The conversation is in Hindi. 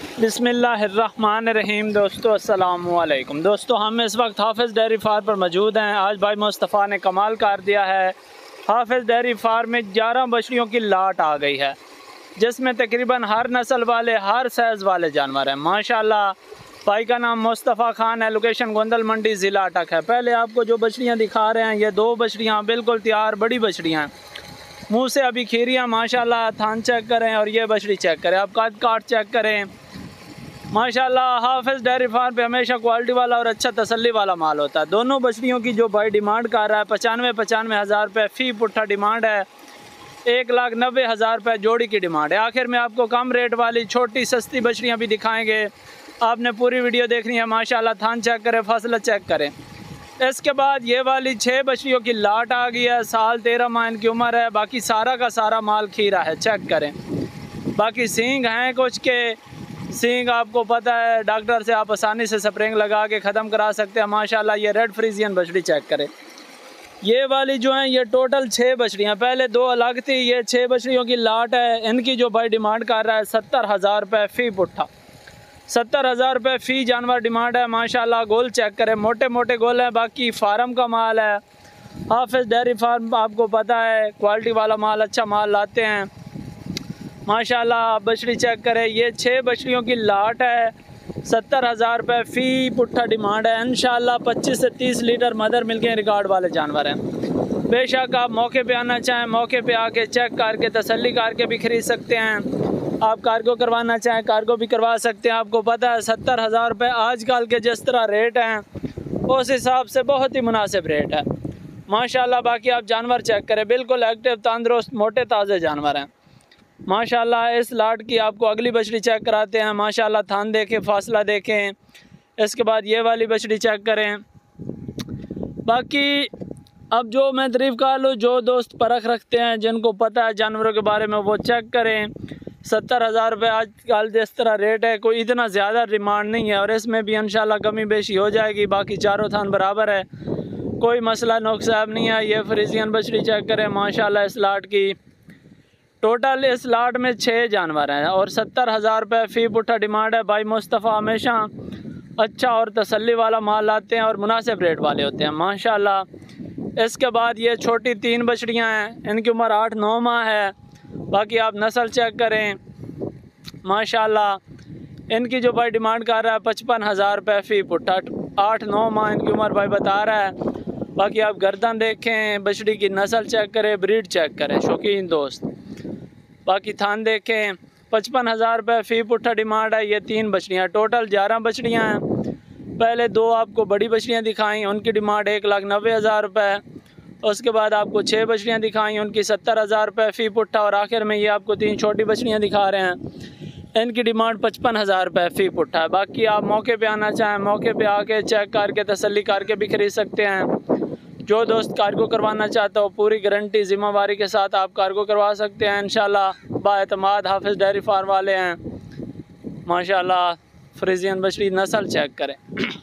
बिस्मिल्लाहिर्रहमानिर्रहीम। दोस्तों अस्सलाम वालेकुम। दोस्तों हम इस वक्त हाफिज़ डेयरी फार्म पर मौजूद हैं। आज भाई मुस्तफ़ा ने कमाल कर दिया है। हाफिज़ डेयरी फार्म में 11 बछड़ियों की लाट आ गई है, जिसमें तकरीबन हर नस्ल वाले, हर साइज़ वाले जानवर हैं माशाल्लाह। भाई का नाम मुस्तफ़ा खान है, लोकेशन गोंदल मंडी, ज़िला अटक है। पहले आपको जो बछड़ियाँ दिखा रहे हैं, ये 2 बछड़ियाँ बिल्कुल तैयार बड़ी बछड़ियाँ हैं, मुँह से अभी खीरियाँ माशाल्लाह। थान चेक करें और ये बछड़ी चेक करें, आप काट चेक करें माशाल्लाह। हाफिज़ डेयरी फार्म पे हमेशा क्वालिटी वाला और अच्छा तसल्ली वाला माल होता है। दोनों बछड़ियों की जो भाई डिमांड कर रहा है 95 हज़ार रुपये फ़ी पुट्ठा डिमांड है, 1,90,000 रुपये जोड़ी की डिमांड है। आखिर में आपको कम रेट वाली छोटी सस्ती बछड़ियाँ भी दिखाएंगे, आपने पूरी वीडियो देखनी है माशाल्लाह। थान चेक करें, फसल चेक करें। इसके बाद ये वाली 6 बछड़ियों की लाट आ गई है, साल 13 माह इनकी उम्र है। बाकी सारा का सारा माल खीरा है, चेक करें। बाकी सींग हैं कुछ के, सींग आपको पता है डॉक्टर से आप आसानी से स्प्रिंग लगा के ख़त्म करा सकते हैं माशाल्लाह। ये रेड फ्रीजियन बछड़ी चेक करें। ये वाली जो है ये टोटल 6 बछड़ियाँ, पहले 2 अलग थी, ये 6 बछड़ियों की लाट है। इनकी जो भाई डिमांड कर रहा है 70,000 रुपये फ़ी पुट्ठा, 70,000 रुपये फ़ी जानवर डिमांड है माशाल्लाह। गोल चेक करें, मोटे मोटे गोल हैं, बाकी फार्म का माल है। हाफिज़ डेयरी फार्म आपको पता है क्वालिटी वाला माल, अच्छा माल लाते हैं माशाल्लाह। आप बछड़ी चेक करें, ये 6 बछड़ियों की लाट है, 70,000 रुपये फ़ी पुट्ठा डिमांड है। इंशाल्लाह 25 से 30 लीटर मदर मिल्क के रिकॉर्ड वाले जानवर हैं। बेशक आप मौके पे आना चाहें, मौके पे आके चेक करके तसल्ली करके भी ख़रीद सकते हैं। आप कार्गो करवाना चाहें, कार्गो भी करवा सकते हैं। आपको पता है 70,000 रुपये आजकल के जिस तरह रेट हैं, उस हिसाब से बहुत ही मुनासिब रेट है माशाल्लाह। बाकी आप जानवर चेक करें, बिल्कुल एक्टिव, तंदुरुस्त, मोटे ताज़े जानवर हैं माशाल्लाह। इस लाट की आपको अगली बछड़ी चेक कराते हैं माशाल्लाह। थान देखें, फासला देखें। इसके बाद ये वाली बछड़ी चेक करें। बाकी अब जो मैं तारीफ़ कर लूँ, जो दोस्त परख रखते हैं, जिनको पता है जानवरों के बारे में, वो चेक करें। 70,000 रुपये आजकल जिस तरह रेट है, कोई इतना ज़्यादा डिमांड नहीं है, और इसमें भी इंशाल्लाह कमी बेशी हो जाएगी। बाकी चारों थान बराबर है, कोई मसला नुकसान नहीं है। ये फ्रीजियन बछड़ी चेक करें माशाल्लाह। इस लाट की टोटल इस लाट में 6 जानवर हैं और 70,000 रुपये फ़ी पुट्ठा डिमांड है। भाई मुस्तफ़ा हमेशा अच्छा और तसल्ली वाला माल लाते हैं और मुनासिब रेट वाले होते हैं माशाल्लाह। इसके बाद ये छोटी 3 बछड़ियाँ हैं, इनकी उम्र 8-9 माह है। बाकी आप नस्ल चेक करें माशाल्लाह। इनकी जो भाई डिमांड कर रहा है 55,000 रुपये फ़ी पुट्ठा, 8-9 माह इनकी उम्र भाई बता रहा है। बाकी आप गर्दन देखें, बछड़ी की नस्ल चेक करें, ब्रीड चेक करें शौकीन दोस्त। बाकी थान देखें, 55,000 रुपये फ़ी पुट्ठा डिमांड है। ये 3 बछड़ियाँ, टोटल 11 बछड़ियाँ हैं। पहले 2 आपको बड़ी बछड़ियाँ दिखाई, उनकी डिमांड 1,90,000 रुपये। उसके बाद आपको 6 बछड़ियाँ दिखाई, उनकी 70,000 रुपये फ़ी पुट्ठा, और आखिर में ये आपको 3 छोटी बछड़ियाँ दिखा रहे हैं, इनकी डिमांड 55,000 रुपये फ़ी पुट्ठा है। बाकी आप मौके पे आना चाहें, मौके पे आके चेक करके तसल्ली करके भी खरीद सकते हैं। जो दोस्त कार्गो करवाना चाहता हो, पूरी गारंटी ज़िम्मेवारी के साथ आप कार्गो करवा सकते हैं इंशाल्लाह। बाएतमाद हाफिज़ डेयरी फार्म वाले हैं माशाल्लाह। फ्रीजियन बछड़ी नस्ल चेक करें।